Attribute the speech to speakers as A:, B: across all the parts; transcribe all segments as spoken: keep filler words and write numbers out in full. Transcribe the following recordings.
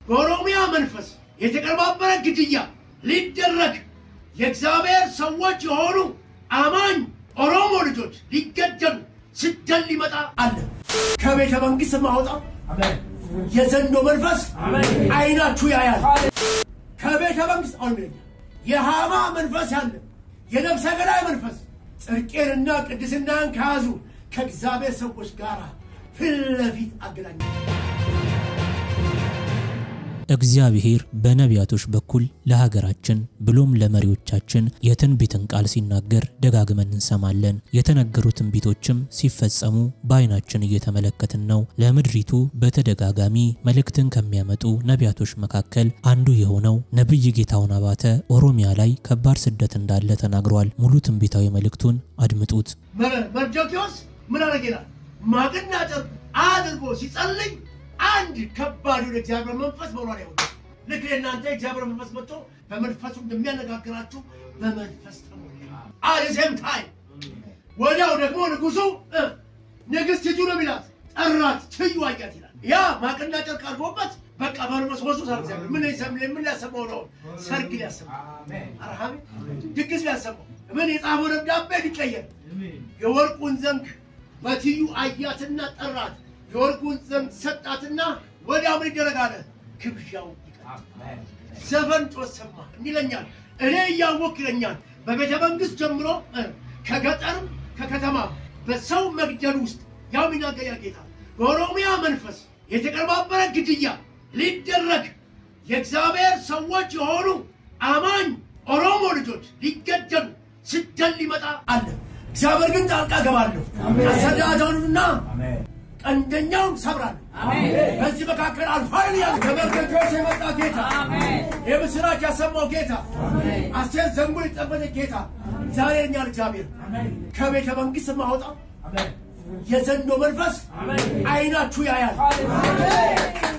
A: በኦሮሚያ መንፈስ የተቀርባበረ ግድያ ሊደረግ የእግዚአብሔር ሰዎች የሆኑ አማኝ ኦሮሞ ልጆች ሊገደሉ ስደት ሊመጣ አለ ከቤተ መንግስት ማውጣት አሜን የዘንዶ መንፈስ አሜን አይናችሁ ያያል ከቤተ መንግስት አሜን የሃማ መንፈስ ያለ የነፍሰ ገዳይ መንፈስ ጽድቅንና ቅድስናን ካዙ ከእግዚአብሔር ሰዎች ጋር ፍለፊት አገናኝ
B: እግዚአብሔር በነቢያቶች በኩል ለሀገራችን ብሎም ለመሪዎቻችን የትንቢትን ቃል ሲናገር ደጋግመን እንሰማለን የተነገሩ ትንቢቶችም ሲፈጸሙ በአይናችን እየተመለከትን ነው ለምድሪቱ በተደጋጋሚ መልእክትን ከሚያመጡ ነቢያቶች መካከል አንዱ የሆነው ነብይ ጌታውን አባተ ኦሮሚያ ላይ ከባድ ስደት እንዳለ ተናግሯል ሙሉ ትንቢታዊ መልእክቱን አድምጡት
A: መርዶክዮስ ምን አረጋላ ማግና ጨርቅ አድርጎ ሲጸልይ አንድ ከባድ ወደ እግዚአብሔር መንፈስ ወራሪ ያወጣ ለከና አንተ እግዚአብሔር መንፈስ መጥቶ በመንፈሱ እንደሚያነጋግራችሁ በመንፈስ ተሞላ አለዘም ታይ ወዲያው ደግሞ ንጉሱ ንግስቲቱ ነው ቢላት ጠራት ትዩ አያት ይላል ያ ማቅና ጨርቅ አድርጎበት በቃ በመንፈስ ወሱ ሰርግ ምን ይሰምል ምን ያሰማው ነው ሰርግ ሊያሰማው አሜን አርሃም ድግስ ሊያሰማው ምን የጻፈው ደብዳቤ ሊቀየር የወርቁን ዘንግ በትዩ አያትና ጠራት የወርቁን ዘንግ ሰጣትና ወዲያው ምን ይደረጋለ ክብሻው ይቀር ዘፈን ተሰማ እንዲለኛል እኔ ያወክ ይለኛል በቤተ መንግስት ጀምሮ ከገጠር ከከተማ በሰው መግደል ውስጥ ያው ሚናገያ ጌታ በኦሮሚያ መንፈስ የተቀርባበረ ግድያ ሊደረግ የእግዚአብሔር ሰዎች የሆኑ አማኝ ኦሮሞ ልጆች ሊገደሉ ስደት ሊመጣ አለ እግዚአብሔር ግን ጣልቃ ገባለሁ አሰዳዳውና አሜን አንደኛው ሰብራል አሜን በዚህ መካከል አልፋል ያ ከመርዶክዮስ የመጣ ጌታ አሜን የምስራች ያሰማው ጌታ አሜን አስቴር ዘንጉ ይጠበቅ ጌታ ዛሬኛ እግዚአብሔር አሜን ከቤተ መንግስት ማውጣ አሜን የዘንዶ መንፈስ አሜን አይናችሁ ያያል አሜን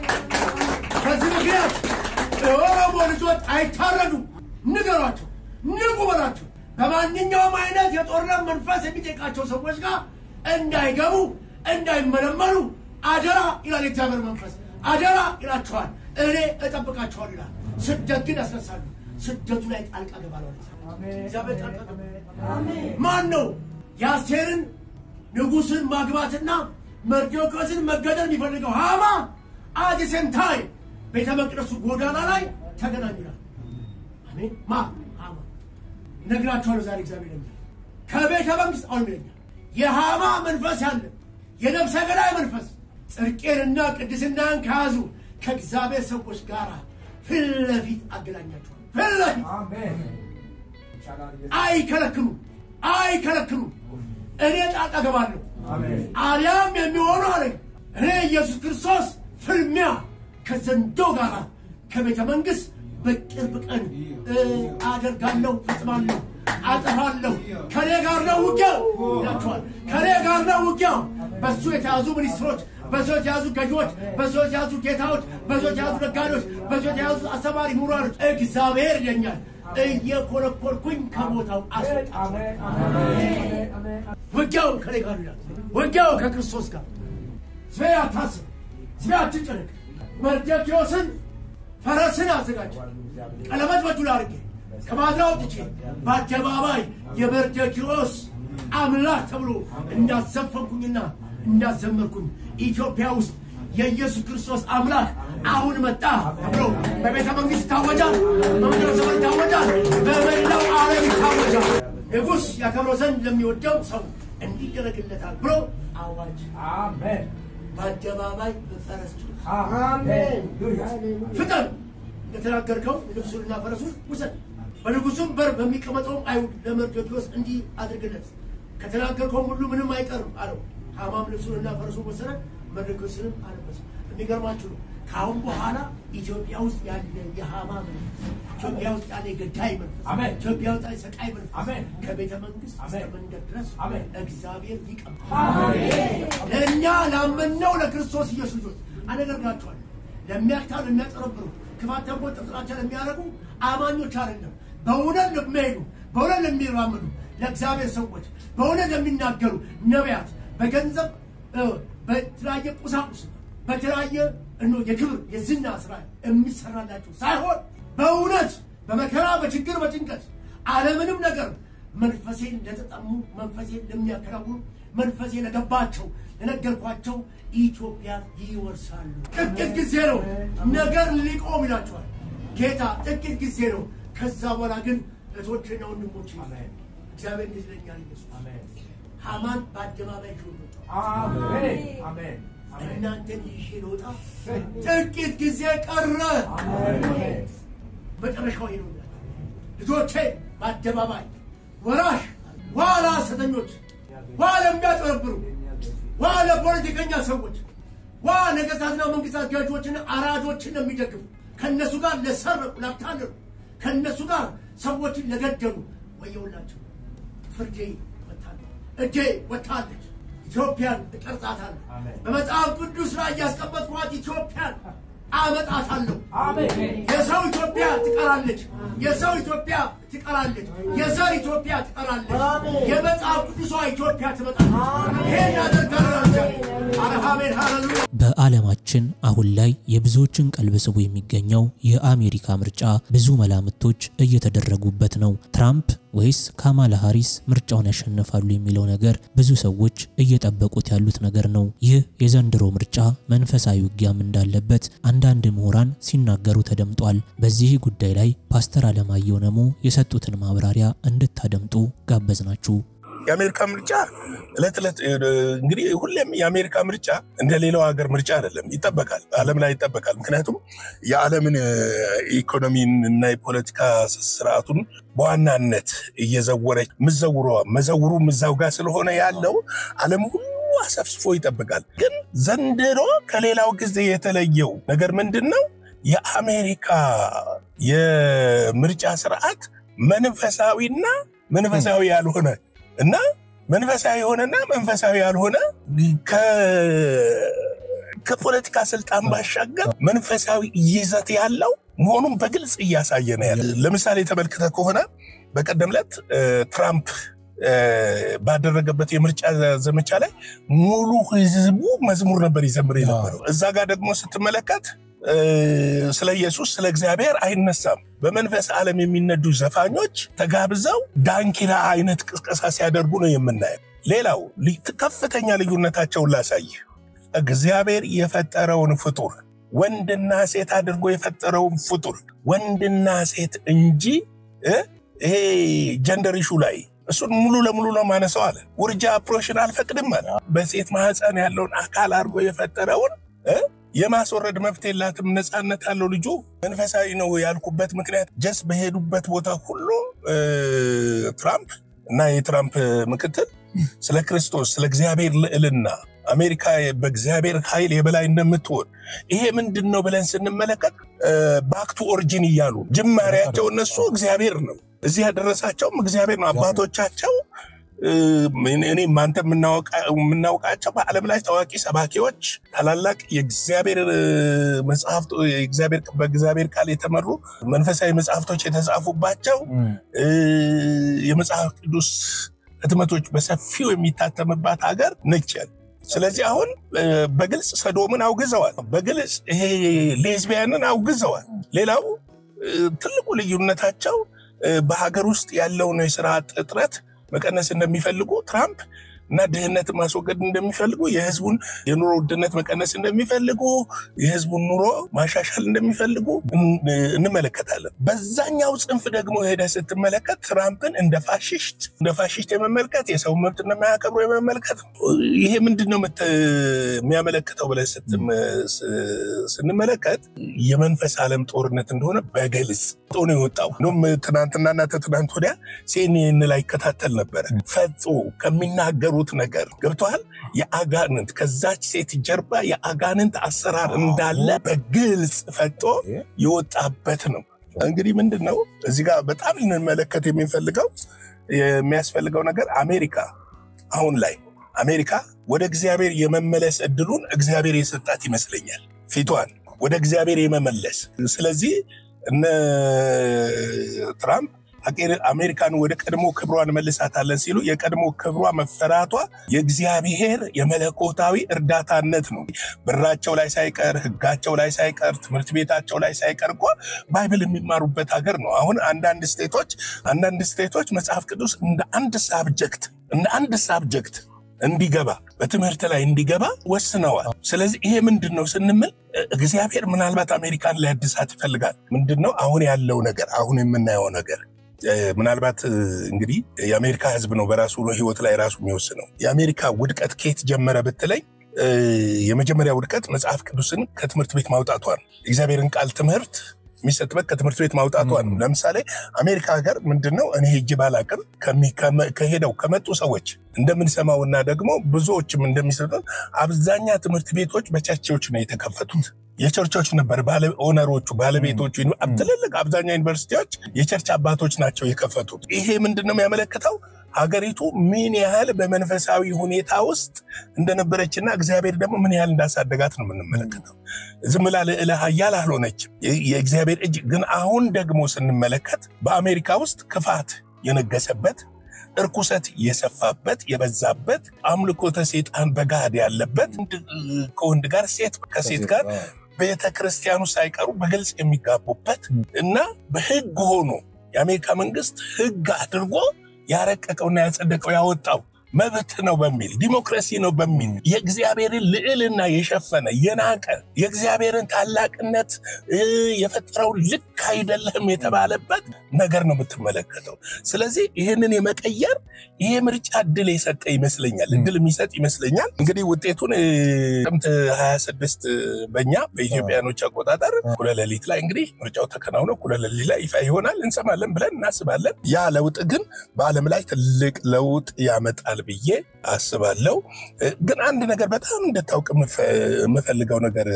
A: ከዚህ ምክንያት ኦሮሞ ልጆች አይታረዱ ንገሯቸው ንቁበላቸው በማንኛውም አይነት የጦርነት መንፈስ የሚጠይቃቸው ሰዎች ጋር እንዳይገቡ እንዳይመለመሉ አደራ ይላል እግዚአብሔር መንፈስ አደራ ይላቸዋል እኔ እጠብቃቸዋለሁ ይላል ስደት ግን ያስነሳሉ ስደቱ ላይ ጣልቃ ገባለው አሜን እግዚአብሔር ጣልቃ አሜን ማን ነው ያስቴርን ንጉስን ማግባትና መርዶክዮስን መገደል የሚፈልገው ሃማ አዲሰን ታይ ቤተ መቅደሱ ጎዳና ላይ ተገናኙናል አሜን ማ ሃማ ነግራቸዋለሁ ዛሬ እግዚአብሔር ይላል ከቤተ መንግስት አልመኛ የሃማ መንፈስ ያለ የነፍሰ ገዳይ መንፈስ ጽድቅንና ቅድስናን ካዙ ከእግዚአብሔር ሰዎች ጋር ፍለፊት አገናኛቸው ፍለፊት አሜን አይ ከለክሉ አይ ከለክሉ እኔ ጣልቃ ገባለሁ አሜን አልያም የሚሆኑ አለ እኔ ኢየሱስ ክርስቶስ ፍልሚያ ከዘንዶ ጋር ከቤተ መንግስት በቅርብ ቀን አደርጋለሁ ፈጽማለሁ አጥፋለሁ ከኔ ጋር ነው ውጊያው ያቷል ከኔ ጋር ነው ውጊያው በሱ የተያዙ ሚኒስትሮች በሱ የተያዙ ገዢዎች በሱ የተያዙ ጌታዎች በሱ የተያዙ ነጋዴዎች በሱ የተያዙ አስተማሪ ምሁራኖች እግዚአብሔር ይለኛል እየኮረኮርኩኝ ከቦታው አስወጣ አሜን አሜን ውጊያው ከኔ ጋር ነው ውጊያው ከክርስቶስ ጋር ዘያ ታስ ዘያ ትጨነቅ መርዶክዮስን ፈረስን አዘጋጅ ቀለበት በጁላ አርጌ ከማድራው ጥቼ በአደባባይ የመርዶክዮስ አምላክ ተብሎ እንዳዘፈንኩኝና እንዳዘመርኩኝ ኢትዮጵያ ውስጥ የኢየሱስ ክርስቶስ አምላክ አሁን መጣ ብሎ በቤተ መንግስት ታወጃል በመድረክ ዘመን ታወጃል በመላው ዓለም ታወጃል ንጉስ ያከብረው ዘንድ ለሚወደው ሰው እንዲደረግለታል ብሎ አዋጅ አሜን በአደባባይ በፈረስ አሜን ፍጠን እንደተናገርከው ልብሱንና ፈረሱን ውሰድ በንጉሱም በር በሚቀመጠው አይሁድ ለመርዶክዮስ እንዲ አድርገለት ከተናገርከው ሁሉ ምንም አይቀርም አለው ሃማም ልብሱንና ፈረሱን ወሰደ መርዶክዮስንም አለበሰ የሚገርማችሁ ነው ካሁን በኋላ ኢትዮጵያ ውስጥ ያለ የሃማ መንፈስ ኢትዮጵያ ውስጥ ያለ ገዳይ መንፈስ አሜን ኢትዮጵያ ውስጥ ያለ ሰቃይ መንፈስ አሜን ከቤተ መንግስት እስከ መንደር ድረስ አሜን እግዚአብሔር ይቀም አሜን ለኛ ላመነው ለክርስቶስ ኢየሱስ ልጅ አነገርጋቸዋል ለሚያታው ለሚያጠረብሩ ክፋተን ወጥራቸው ለሚያረጉ አማኞች አይደለም በእውነት ለሚሄዱ በእውነት ለሚራመዱ ለእግዚአብሔር ሰዎች በእውነት ለሚናገሩ ነቢያት በገንዘብ በትራየ ቁሳቁስ በትራየ እኖ የክብር የዝና ስራ የሚሰራላችሁ ሳይሆን በእውነት በመከራ በችግር በጭንቀት ዓለምንም ነገር መንፈሴን ለተጠሙ መንፈሴን ለሚያከራው መንፈሴ ለገባቸው ለነገርኳቸው ኢትዮጵያ ይወርሳሉ ጥቂት ጊዜ ነው ነገር ሊቆም ይላችኋል ጌታ ጥቂት ጊዜ ነው ከዛ በኋላ ግን እቶችና ወንድሞች አሜን እግዚአብሔር ይዝለኛል ኢየሱስ አሜን ሃማን ባደማባይ ጆሮ አሜን አሜን እናንተን ይሽሎታ ጥቂት ጊዜ ቀረ አሜን በተረሻው ይሉ ልጆቼ ባደማባይ ወራሽ ዋላ ሰተኞች ዋላ የሚያጠረብሩ ዋላ ፖለቲከኛ ሰዎች ዋ ነገስታትና መንግስታት ጋጆችና አራጆችን የሚደግፉ ከነሱ ጋር ለሰረቁ ለታነሩ ከነሱ ጋር ሰዎችን ለገደሉ ወየውላችሁ ፍርዴ ወጣለ እጄ ወጣለች ኢትዮጵያን ተቀርጻታለሁ በመጽሐፍ ቅዱስ ላይ ያስቀመጥኳት ኢትዮጵያን አመጣታለሁ አሜን የሰው ኢትዮጵያ ትቀራለች የሰው ኢትዮጵያ ትቀራለች የዘር ኢትዮጵያ ትቀራለች የመጽሐፍ ቅዱስ ኢትዮጵያ ትመጣለች ይሄን ያደርጋል አሜን ሃሌሉያ
B: በዓለማችን አሁን ላይ የብዙዎችን ቀልብ ስቦ የሚገኘው የአሜሪካ ምርጫ ብዙ መላምቶች እየተደረጉበት ነው ትራምፕ ወይስ ካማላ ሃሪስ ምርጫውን ያሸንፋሉ የሚለው ነገር ብዙ ሰዎች እየጠበቁት ያሉት ነገር ነው ይህ የዘንድሮ ምርጫ መንፈሳዊ ውጊያም እንዳለበት አንዳንድ ምሁራን ሲናገሩ ተደምጧል በዚህ ጉዳይ ላይ ፓስተር አለማየሁ ነሞ የሰጡትን ማብራሪያ እንድታደምጡ ጋበዝናችሁ
C: የአሜሪካ ምርጫ ለተለት እንግዲህ ሁሌም የአሜሪካ ምርጫ እንደሌላው ሀገር ምርጫ አይደለም ይተበቃል ዓለም ላይ ይተበቃል ምክንያቱም የዓለምን ኢኮኖሚን እና የፖለቲካ ስርዓቱን በዋናነት እየዘወረች ምዘውሯ መዘውሩ ምዛው ጋር ስለሆነ ያለው ዓለም ሁሉ አሰፍስፎ ይተበቃል ግን ዘንድሮ ከሌላው ጊዜ የተለየው ነገር ምንድነው የአሜሪካ የምርጫ ስርዓት መንፈሳዊና መንፈሳዊ ያልሆነ እና መንፈሳዊ ሆነና መንፈሳዊ ያልሆነ ከ ከፖለቲካ ስልጣን ባሻገር መንፈሳዊ ይዘት ያለው መሆኑን በግልጽ እያሳየ ነው ያለው ለምሳሌ ተመልክተ ከሆነ በቀደምለት ትራምፕ ባደረገበት የምርጫ ዘመቻ ላይ ሙሉ ህዝቡ መዝሙር ነበር ይዘምር የነበረው እዛ ጋር ደግሞ ስትመለከት ስለ ኢየሱስ ስለ እግዚአብሔር አይነሳም በመንፈስ ዓለም የሚነዱ ዘፋኞች ተጋብዘው ዳንኪራ አይነት ቅስቀሳ ሲያደርጉ ነው የምናየው ሌላው ከፍተኛ ልዩነታቸውን ላሳይ እግዚአብሔር የፈጠረውን ፍጡር ወንድና ሴት አድርጎ የፈጠረውን ፍጡር ወንድና ሴት እንጂ ይሄ ጀንደር ኢሹ ላይ እሱን ሙሉ ለሙሉ ነው ማነሳው አለ ውርጃ ፕሮሽን አልፈቅድም አለ በሴት ማህፀን ያለውን አካል አድርጎ የፈጠረውን የማስወረድ መብት የላትም ነፃነት አለው ልጁ መንፈሳዊ ነው ያልኩበት ምክንያት ጀስ በሄዱበት ቦታ ሁሉ ትራምፕ እና የትራምፕ ምክትል ስለ ክርስቶስ ስለ እግዚአብሔር ልዕልና አሜሪካ በእግዚአብሔር ኃይል የበላይ እንደምትሆን ይሄ ምንድነው ብለን ስንመለከት ባክ ቱ ኦሪጂን ይያሉ ጅማሬያቸው እነሱ እግዚአብሔር ነው እዚህ ያደረሳቸው እግዚአብሔር ነው አባቶቻቸው እኔ ማንተ ምናውቃቸው በዓለም ላይ ታዋቂ ሰባኪዎች ታላላቅ የእግዚአብሔር መጽሐፍት የእግዚአብሔር በእግዚአብሔር ቃል የተመሩ መንፈሳዊ መጽሐፍቶች የተጻፉባቸው የመጽሐፍ ቅዱስ ህትመቶች በሰፊው የሚታተምባት ሀገር ነች ስለዚህ አሁን በግልጽ ሰዶምን አውግዘዋል በግልጽ ይሄ ሌዝቢያንን አውግዘዋል ሌላው ትልቁ ልዩነታቸው በሀገር ውስጥ ያለው ነው የሥራ እጥረት መቀነስ እንደሚፈልጉ ትራምፕ እና ድህነት ማስወገድ እንደሚፈልጉ የህዝቡን የኑሮ ውድነት መቀነስ እንደሚፈልጉ የህዝቡን ኑሮ ማሻሻል እንደሚፈልጉ እንመለከታለን በዛኛው ጽንፍ ደግሞ ሄደ ስትመለከት ትራምፕን እንደ ፋሺስት እንደ ፋሺስት የመመልከት የሰው መብት እንደማያከብሩ የመመልከት ይሄ ምንድነው የሚያመለክተው ብለን ስንመለከት የመንፈስ ዓለም ጦርነት እንደሆነ በግልጽ ጦር ነው የወጣው ነው ትናንትናና ትናንት ወዲያ ሲኤንኤን ላይ ከታተል ነበር ፈጾ ከሚናገሩት ነገር ገብቷል የአጋንንት ከዛች ሴት ጀርባ የአጋንንት አሰራር እንዳለ በግልጽ ፈጦ የወጣበት ነው እንግዲህ ምንድነው እዚህ ጋር በጣም እንመለከት የሚፈልገው የሚያስፈልገው ነገር አሜሪካ አሁን ላይ አሜሪካ ወደ እግዚአብሔር የመመለስ እድሉን እግዚአብሔር የሰጣት ይመስለኛል ፊቷን ወደ እግዚአብሔር የመመለስ ስለዚህ እነ ትራምፕ አሜሪካን ወደ ቀድሞ ክብሯን መልሳታለን ሲሉ የቀድሞ ክብሯ መፈራቷ የእግዚአብሔር የመለኮታዊ እርዳታነት ነው። ብራቸው ላይ ሳይቀር ህጋቸው ላይ ሳይቀር ትምህርት ቤታቸው ላይ ሳይቀር እኮ ባይብል የሚማሩበት ሀገር ነው። አሁን አንዳንድ ስቴቶች አንዳንድ ስቴቶች መጽሐፍ ቅዱስ እንደ አንድ ሳብጀክት እንደ አንድ ሳብጀክት እንዲገባ በትምህርት ላይ እንዲገባ ወስነዋል። ስለዚህ ይሄ ምንድነው ስንምል እግዚአብሔር ምናልባት አሜሪካን ሊያድሳት ይፈልጋል። ምንድነው አሁን ያለው ነገር አሁን የምናየው ነገር ምናልባት እንግዲህ የአሜሪካ ህዝብ ነው በራሱ ህይወት ላይ ራሱ የሚወስነው። የአሜሪካ ውድቀት ከየት ጀመረ ብትለይ የመጀመሪያ ውድቀት መጽሐፍ ቅዱስን ከትምህርት ቤት ማውጣቷ ነው። እግዚአብሔርን ቃል ትምህርት የሚሰጥበት ከትምህርት ቤት ማውጣቷ ነው። ለምሳሌ አሜሪካ ሀገር ምንድነው እኔ ሄጄ ባላቅም ከሄደው ከመጡ ሰዎች እንደምንሰማውና ደግሞ ብዙዎችም እንደሚሰጡት አብዛኛ ትምህርት ቤቶች በቸርቾች ነው የተከፈቱት። የቸርቾች ነበር ባለ ኦነሮቹ ባለቤቶቹ ትልልቅ አብዛኛ ዩኒቨርሲቲዎች የቸርች አባቶች ናቸው የከፈቱት። ይሄ ምንድነው የሚያመለክተው ሀገሪቱ ምን ያህል በመንፈሳዊ ሁኔታ ውስጥ እንደነበረችና እግዚአብሔር ደግሞ ምን ያህል እንዳሳደጋት ነው የምንመለከተው። ዝም ብላ ለእለ ኃያል አልሆነችም የእግዚአብሔር እጅ። ግን አሁን ደግሞ ስንመለከት በአሜሪካ ውስጥ ክፋት የነገሰበት እርኩሰት የሰፋበት የበዛበት አምልኮተ ሰይጣን በጋድ ያለበት ከወንድ ጋር ሴት ከሴት ጋር ቤተክርስቲያኑ ሳይቀሩ በግልጽ የሚጋቡበት እና በህግ ሆኖ የአሜሪካ መንግስት ህግ አድርጎ ያረቀቀውና ያጸደቀው ያወጣው መብት ነው በሚል ዲሞክራሲ ነው በሚል የእግዚአብሔርን ልዕልና የሸፈነ የናቀ የእግዚአብሔርን ታላቅነት የፈጠረው ልክ አይደለም የተባለበት ነገር ነው የምትመለከተው። ስለዚህ ይሄንን የመቀየር ይሄ ምርጫ ድል የሰጠ ይመስለኛል ድል የሚሰጥ ይመስለኛል። እንግዲህ ውጤቱን ጥቅምት ሃያ ስድስት በእኛ በኢትዮጵያኖች አቆጣጠር እኩለ ሌሊት ላይ እንግዲህ ምርጫው ተከናውኖ እኩለ ሌሊት ላይ ይፋ ይሆናል እንሰማለን ብለን እናስባለን። ያ ለውጥ ግን በዓለም ላይ ትልቅ ለውጥ ያመጣል ብዬ አስባለሁ። ግን አንድ ነገር በጣም እንደታውቅ የምፈልገው ነገር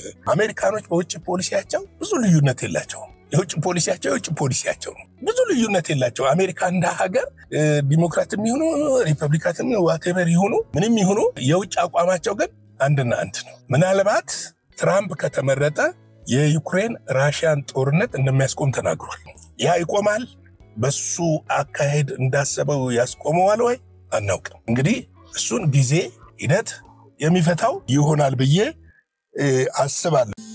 C: አሜሪካኖች በውጭ ፖሊሲያቸው ብዙ ልዩነት የላቸውም። የውጭ ፖሊሲያቸው የውጭ ፖሊሲያቸው ነው። ብዙ ልዩነት የላቸው። አሜሪካ እንደ ሀገር ዲሞክራትም ይሁኑ ሪፐብሊካንም ዋቴቨር ይሁኑ ምንም ይሁኑ የውጭ አቋማቸው ግን አንድና አንድ ነው። ምናልባት ትራምፕ ከተመረጠ የዩክሬን ራሽያን ጦርነት እንደሚያስቆም ተናግሯል። ያ ይቆማል? በሱ አካሄድ እንዳሰበው ያስቆመዋል ወይ አናውቅም። እንግዲህ እሱን ጊዜ ሂደት የሚፈታው ይሆናል ብዬ አስባለሁ።